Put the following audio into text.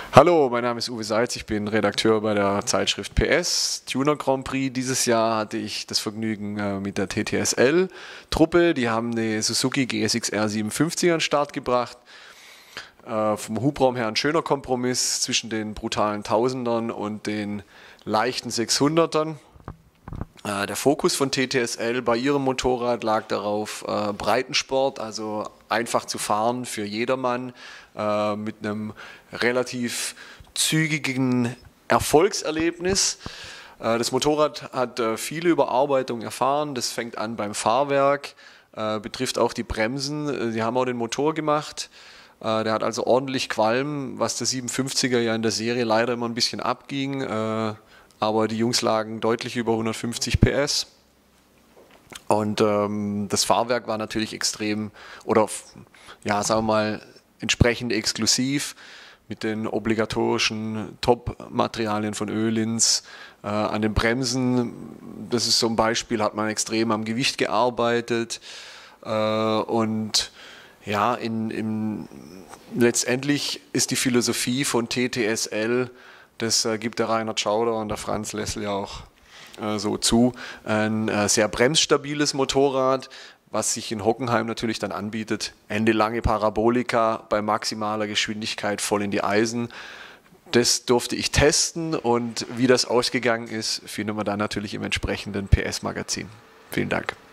Hallo, mein Name ist Uwe Seitz, ich bin Redakteur bei der Zeitschrift PS. Tuner Grand Prix dieses Jahr hatte ich das Vergnügen mit der TTSL-Truppe. Die haben die Suzuki GSX-R 57 an den Start gebracht. Vom Hubraum her ein schöner Kompromiss zwischen den brutalen Tausendern und den leichten 600ern. Der Fokus von TTSL bei ihrem Motorrad lag darauf, Breitensport, also einfach zu fahren für jedermann, mit einem relativ zügigen Erfolgserlebnis. Das Motorrad hat viele Überarbeitungen erfahren, das fängt an beim Fahrwerk, betrifft auch die Bremsen, die haben auch den Motor gemacht. Der hat also ordentlich Qualm, was der 57er ja in der Serie leider immer ein bisschen abging. Aber die Jungs lagen deutlich über 150 PS und das Fahrwerk war natürlich extrem oder ja, sagen wir mal, entsprechend exklusiv mit den obligatorischen Top-Materialien von Öhlins. An den Bremsen, das ist so ein Beispiel, hat man extrem am Gewicht gearbeitet und ja, letztendlich ist die Philosophie von TTSL, das gibt der Reinhard Schauder und der Franz Lessel ja auch so zu. Ein sehr bremsstabiles Motorrad, was sich in Hockenheim natürlich dann anbietet. Endelange Parabolika bei maximaler Geschwindigkeit voll in die Eisen. Das durfte ich testen und wie das ausgegangen ist, finden wir dann natürlich im entsprechenden PS-Magazin. Vielen Dank.